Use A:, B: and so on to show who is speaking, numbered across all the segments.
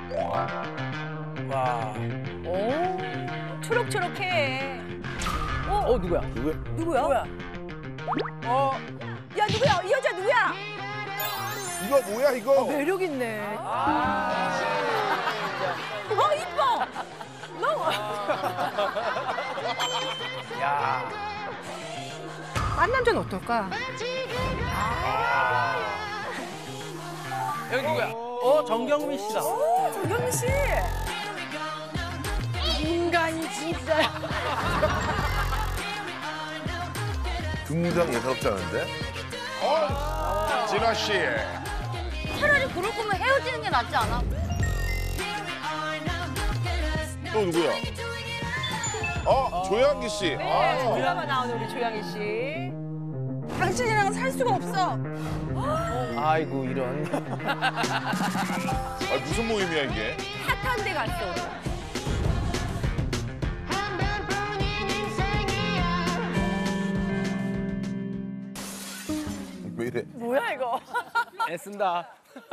A: 와.
B: 오, 초록초록해.
A: 누구야?
B: 누구야? 야, 누구야? 이 여자 누구야?
C: 이거 뭐야 이거?
B: 매력 있네. 이뻐.
A: 야.
B: 딴 남자는 어떨까?
A: 여기 누구야? 정경민 씨다.
B: 정경민 씨. 인간이 진짜.
C: 등장 예사롭지 않은데? 진아 씨.
D: 차라리 그럴 거면 헤어지는 게 낫지 않아?
C: 또 누구야? 조양기 씨.
B: 드라마 나오는 우리 조양희 씨. 당신이랑은 살 수가 없어.
A: 아이고 이런.
C: 무슨 모임이야 이게?
B: 핫한 데 갔어.
C: 왜 이래?
B: 뭐야 이거?
A: 애쓴다.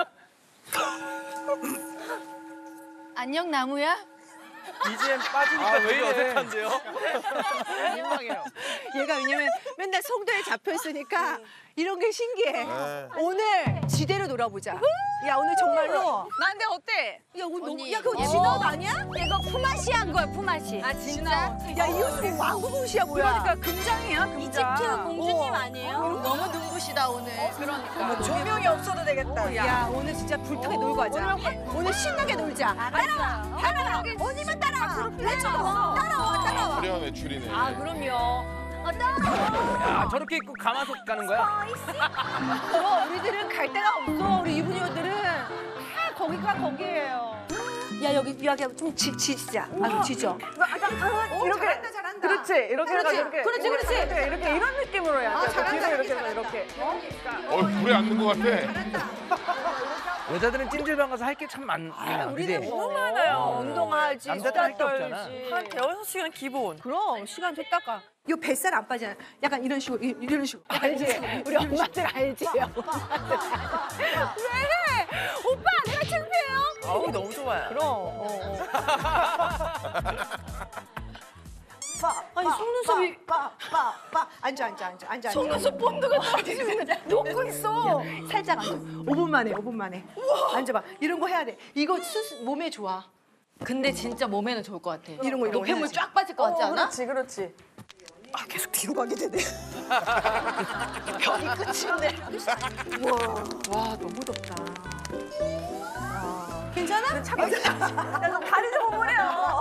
D: 안녕 나무야?
A: 이젠 빠지니까 왜 이래 어색한데요? 민망해요.
B: 얘가 왜냐면 맨날 송도에 잡혀 있으니까 이런 게 신기해.
C: 네.
B: 오늘 지대로 놀아보자. 야 오늘 정말로.
D: 나한테 어때?
B: 야 오늘 너무.
D: 언니,
B: 야 그거
D: 예뻐.
B: 진아옷 아니야?
D: 이거 푸마시 한 거야 푸마시. 아 진짜?
B: 야 이 옷이 왕국 옷이야 뭐야?
D: 그러니까 금장이야 금장. 이집트 공주님
B: 어.
D: 아니에요? 너무 눈부시다 오늘. 그러니까.
B: 조명이 없어도 되겠다. 야 오늘 진짜 불타게 놀고 가자. 오늘 신나게 놀자. 따라와. 따라와. 언니만 따라와. 따라와.
C: 화려한 외출이네.
D: 그럼요.
A: 야 저렇게 입고 가마솥 가는 거야?
B: 우리들은 갈 데가 없어. 우리 이분이들은 다 거기가 거기예요. 야 여기 좀 지지자. 지져. 이렇게 잘한다. 그렇지. 이렇게 그렇지. 이렇게 이런 느낌으로 해야 돼. 잘한다. 이렇게.
C: 불에 앉는 것 같아.
A: 여자들은 찜질방 가서 할 게 참 많아.
B: 우리는 너무 많아요. 운동하지,
A: 남자들 할게
B: 수다
A: 없잖아.
B: 떨지.
E: 한 대여섯 시간 기본.
B: 그럼 시간 줬다가 이 뱃살 안 빠지잖아. 약간 이런 식으로 이런 식으로. 알지? 우리 엄마들 알지? 왜? 오빠 내가 창피해요?
E: 아우 너무 좋아요.
B: 그럼. 아니 속눈썹이 앉아. 속눈썹 본드가 떨어지면 녹고 있어. 살짝 앉아. 5분 만에. 앉아봐. 이런 거 해야 돼. 이거 몸에 좋아.
D: 근데 진짜 몸에는 좋을 것 같아.
B: 이런 거
D: 노폐물
B: 해야지.
D: 쫙 빠질 것 같지 않아?
E: 그렇지.
B: 계속 뒤로 가게 되네. 벽이 끝인데. 와 너무 덥다. 괜찮아? 야, 다리 좀 오므려.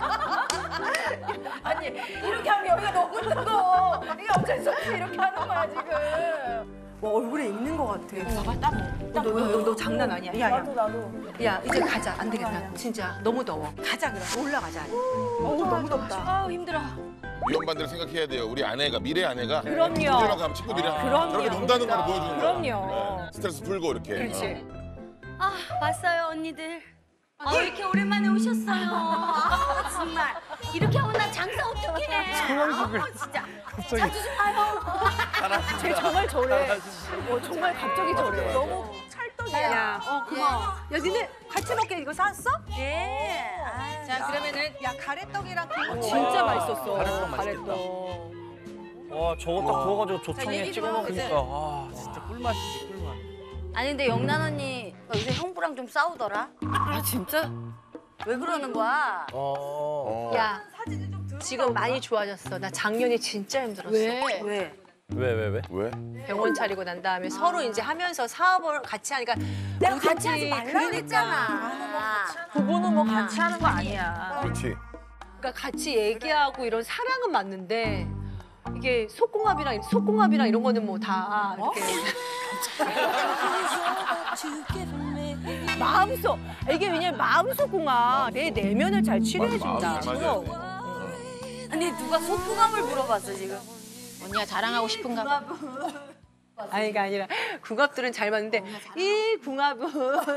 B: 아니 이렇게 하면 여기가 너무 뜨거워. 이게 어쩔 수 없이 이렇게 하는 거야 지금. 와 얼굴에 익는 것 같아.
D: 봐봐 딱
B: 너 장난 아니야. 야.
E: 나도.
B: 야 이제 가자. 안 되겠다. 진짜 너무 더워. 가자 그럼. 올라가자. 너무 덥다.
D: 아우 힘들어.
C: 위험반대로 생각해야 돼요. 우리 아내가 미래 아내가
B: 그럼요.
C: 친구들이랑 가면 친구들이랑
B: 그럼요.
C: 저렇게 논다는 걸 보여주는 거야.
B: 그럼요.
C: 네. 스트레스 풀고 이렇게.
B: 그렇지.
D: 왔어요 언니들. 왜 이렇게 오랜만에 오셨어요? 정말 이렇게 하면 나 장사 어떡해? 진짜 자주 좀 와요.
B: 쟤 정말 저래. 정말 갑자기 저래. 너무 찰떡이야. 고마워. 야, 니네 같이 먹게 이거 샀어?
D: 예. 자 그러면은
B: 야, 가래떡이랑 그거 진짜 맛있었어.
A: 가래떡 맛있겠다. 와 저거 딱 구워가지고 조청에
D: 얘기 좀
A: 찍어
D: 하고
A: 먹으니까 와 진짜 꿀맛이지 꿀맛.
D: 아니 근데 영란 언니 요새 형부랑 좀 싸우더라.
E: 아 진짜?
D: 왜 그러는 거야?
B: 야, 지금 많이 좋아졌어. 나 작년에 진짜 힘들었어.
D: 왜?
C: 왜?
B: 병원 차리고 난 다음에 서로 이제 하면서 사업을 같이 하니까
D: 내가
B: 뭐든지
D: 같이 하지 말라
B: 그러니까.
D: 그랬잖아.
E: 부부는 뭐 같이 하는 거 아니야.
C: 그렇지.
B: 그러니까 같이 얘기하고 이런 사랑은 맞는데 이게 속궁합이랑 이런 거는 뭐 다 이렇게 마음속 이게 왜냐면 마음속 궁합 내 내면을 잘 치료해준다.
C: 맞아.
D: 아니 누가 속궁합을 물어봤어 지금? 언니가 자랑하고 싶은가 봐.
B: 아니가 아니라 궁합들은 잘 맞는데 이 궁합은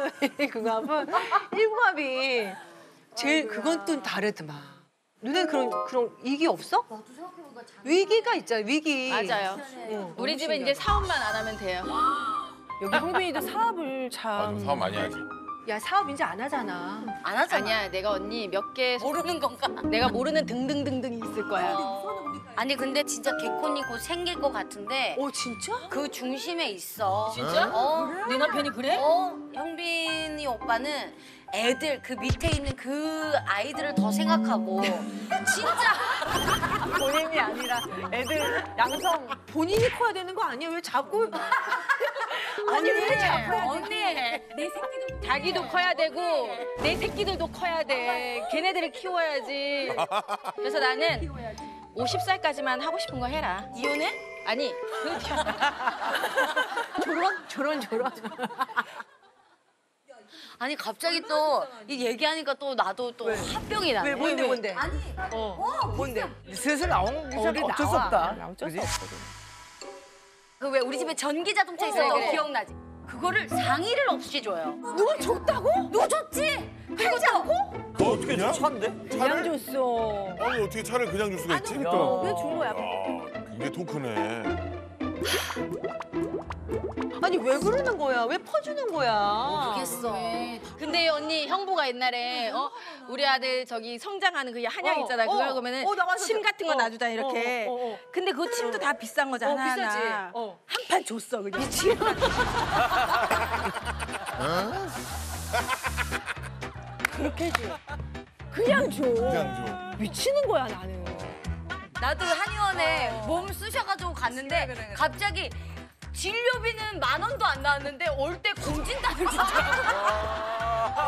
B: 일궁합이 제일 그건 또 다르더만. 눈에 그런 위기 없어? 위기가 있잖아 위기.
D: 맞아요. 우리 집에 이제 사업만 안 하면 돼요.
E: 여기 홍빈이도 사업을
C: 아,
E: 참.
C: 사업 많이 하지.
B: 야 사업 이제 안 하잖아.
D: 안 하잖아.
E: 아니야, 내가 언니 몇 개 모르는 건가? 내가 모르는 등등등등이 있을 거야.
D: 아니 근데 진짜 개콘이 곧 생길 것 같은데
B: 오 진짜?
D: 그 중심에 있어.
E: 진짜? 네 남편이 그래?
D: 형빈이 오빠는 애들 그 밑에 있는 그 아이들을 더 생각하고 진짜
E: 본인이 아니라 애들 양성.
B: 본인이 커야 되는 거 아니야? 왜 자꾸? 아니 왜 자꾸?
E: 언니, 내 새끼도 자기도 커야 되고 내 새끼들도 커야 돼. 걔네들을 키워야지. 그래서 나는 50살까지만 하고 싶은 거 해라.
D: 이혼해?
E: 아니,
B: 저런.
D: 아니 갑자기 또 이 얘기하니까 또 나도 또 화병이 나네.
B: 뭔데?
D: 아니
B: 뭔데?
F: 슬슬 나온 게 어쩔 수 없다. 그지?
D: 그 왜 우리 집에 전기 자동차 있었던 거 기억나지? 그거를 상의를 없이 줘요.
B: 누가 줬다고?
D: 누가 줬지? 팔지 않고?
C: 어떻게 줘?
A: 차인데?
B: 그냥 줬어.
C: 아니 어떻게 차를 그냥 줄 수가 있지?
B: 왜 준 거야?
C: 이게 토크네.
B: 아니 왜 그러는 거야? 왜 퍼주는 거야?
D: 모르겠어.
E: 근데 언니 형부가 옛날에 우리 아들 저기 성장하는 그 한약 있잖아. 그거 그러면은
B: 나가서
E: 침 같은 거 놔주자 이렇게. 근데 그 침도 다 비싼 거잖아.
B: 비싸지.
E: 한 판 줬어 그냥.
B: 그렇게 줘. 그냥 줘.
C: 그냥 줘.
B: 미치는 거야 나는.
D: 나도 한의원에 몸 쑤셔가지고 갔는데 갑자기 진료비는 10,000원도 안 나왔는데 올 때 공진단을 주더라고.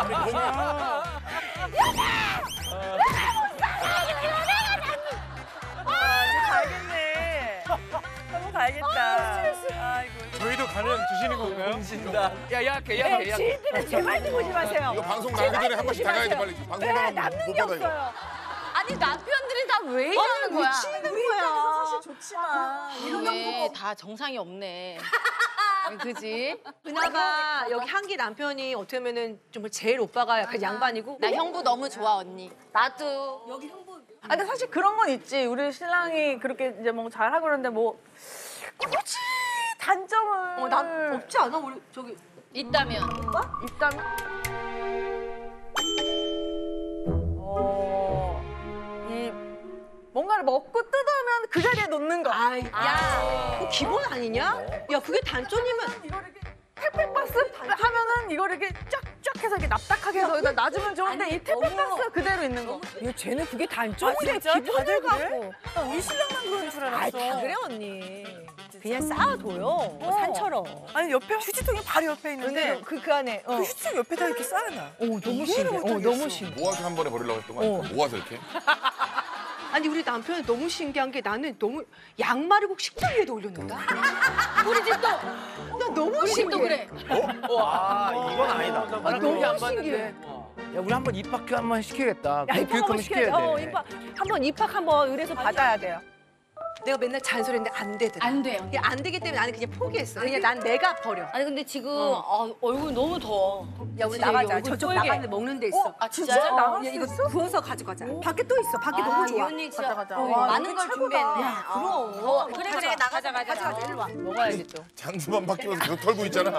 E: 가야겠네. 한번 가야겠다. 아이고.
A: 저희도 가면 주시는 건가요? 공신다.
F: 예약해.
B: 지인들은 제발 좀 오지 마세요.
C: 이거 방송 나가기 전에 한 번씩 나가야지 빨리. 방송 나가면
B: 남는
C: 못
B: 게
C: 받아 이거.
B: 없어요.
D: 아니 남편들이 다 왜 이러는 거야?
B: 미치는 거야. 사실
E: 좋지만 이게 다 정상이 없네. 그지?
B: 그나마 여기 한기 남편이 어떻게 보면은 좀 제일 오빠가 약간 양반이고.
E: 나 형부 너무 좋아 언니.
D: 나도
G: 아, 근데 사실 그런 건 있지. 우리 신랑이 그렇게 이제 뭐 잘하고 그러는데 뭐 굳이 단점을
B: 난 없지 않아? 우리 저기
E: 있다면.
G: 있다면 이 뭔가를 먹고 뜯으면 그 자리에 놓는 거.
B: 야, 그거 기본 아니냐? 야, 그게 단점이면
G: 택배박스 하면은 이걸 이렇게 쫙쫙 해서 이렇게 납작하게 해서 여기다 놔주면 좋은데 이 택배박스 그대로 있는 거.
B: 야, 쟤는 그게 단점이래.
G: 진짜?
B: 기본을
G: 다들 그래?
B: 갖고.
G: 우리 신랑만 그런 줄
B: 아이, 다 그래 언니. 그냥 쌓아둬요. 산처럼.
G: 아니 옆에 휴지통이 바로 옆에 있는데
B: 그 안에.
G: 그 휴지통 옆에다 이렇게 쌓아놔.
B: 너무 심해. 너무 심해.
C: 모아서 한 번에 버리려고 했던 거 아니야? 모아서 이렇게?
B: 아니 우리 남편이 너무 신기한 게 나는 너무 양말을 꼭 식탁 위에도 올려놓는다. 우리 집도 나 너무 신기해.
F: 와, 이건 아니다.
B: 너무 신기해.
F: 야, 우리 한번 입학교 한번 시켜야겠다.
B: 야,
F: 교육 한번 시켜야 돼.
B: 한번 입학 한번 의뢰서 받아야 돼요. 내가 맨날 잔소리했는데 안 되더라.
D: 안 돼요.
B: 그게 안 되기 때문에 나는 그냥 포기했어. 그냥 난 내가 버려.
D: 아니 근데 지금 얼굴 너무 더워.
B: 야 우리
D: 진짜
B: 나가자.
D: 얼굴
B: 저쪽
D: пол개.
B: 나가는데 먹는 데 있어.
D: 아 진짜요?
G: 나갈
B: 야,
G: 수
B: 이거
G: 있어?
B: 구워서 가져가자. 밖에 또 있어. 밖에 너무 좋아.
D: 이 언니 진짜
G: 가자.
D: 많은 걸
G: 최고다.
D: 준비했네.
B: 야, 그럼.
D: 그래 나가자.
B: 가져가자. 일로 와.
E: 먹어야지 또.
C: 장수만 바뀌면서 계속 털고 있잖아.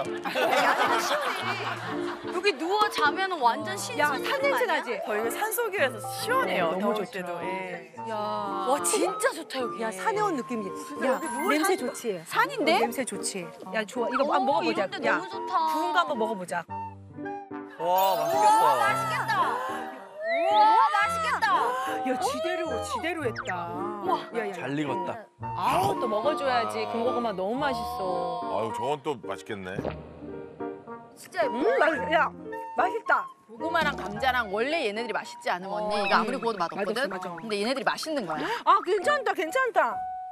D: 여기 누워 자면 완전 신선.
B: 야, 산 냄새 나지?
G: 저희가 산속이라서 시원해요.
B: 너무
G: 더울
B: 좋죠.
G: 때도. 예.
D: 와 진짜 좋다 여기.
B: 야, 산에 온 느낌이지. 야, 냄새 좋지?
D: 산인데?
B: 냄새 좋지? 야, 좋아. 이거 한번 먹어보자.
D: 이런 데
B: 야,
D: 너무 좋다.
B: 구운 거 한번 먹어보자.
A: 와, 맛있겠다.
D: 맛있겠다. 우와 맛있겠다.
B: 야, 지대로 했다. 야,
F: 잘 익었다.
B: 또 먹어줘야지. 군고구마 너무 맛있어.
C: 아유 저건 또 맛있겠네.
D: 진짜
G: 야, 맛있다.
E: 고구마랑 감자랑 원래 얘네들이 맛있지 않으면 언니 이거 아무리 구워도 맛없거든?
B: 맞아.
E: 근데 얘네들이 맛있는 거야.
G: 아, 괜찮다.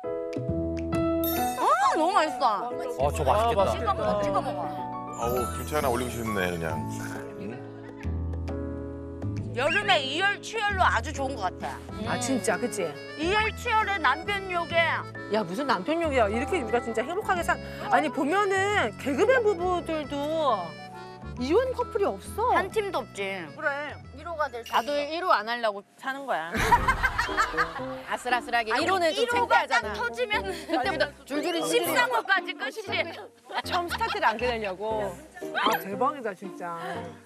D: 너무 맛있어.
A: 저 맛있겠다.
D: 찍어 먹어.
C: 아우 김치 하나 올리고 싶네 그냥.
D: 여름에 이열치열로 아주 좋은 것 같아.
B: 아, 진짜, 그치?
D: 이열치열의 남편 욕에
B: 야, 무슨 남편 욕이야. 이렇게 우리가 진짜 행복하게 아니, 보면은 개그맨 부부들도 이혼 커플이 없어.
D: 한 팀도 없지.
G: 그래.
D: 위로가 될 수.
E: 나도 1호 안 하려고 사는 거야. 아슬아슬하게. 1호는 좀
D: 1호가 딱
E: 창피하잖아.
D: 터지면
E: 그때부터 줄줄이
D: 13호까지 끝이지.
B: 처음 스타트를 안 기다려고.
G: 아, 대박이다, 진짜.